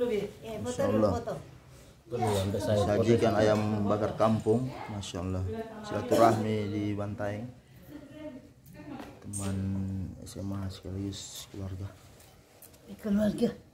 Masya Allah. Sajikan ayam bakar kampung, Masya Allah. Silaturahmi di Bantaeng. Teman SMA sekaligus keluarga.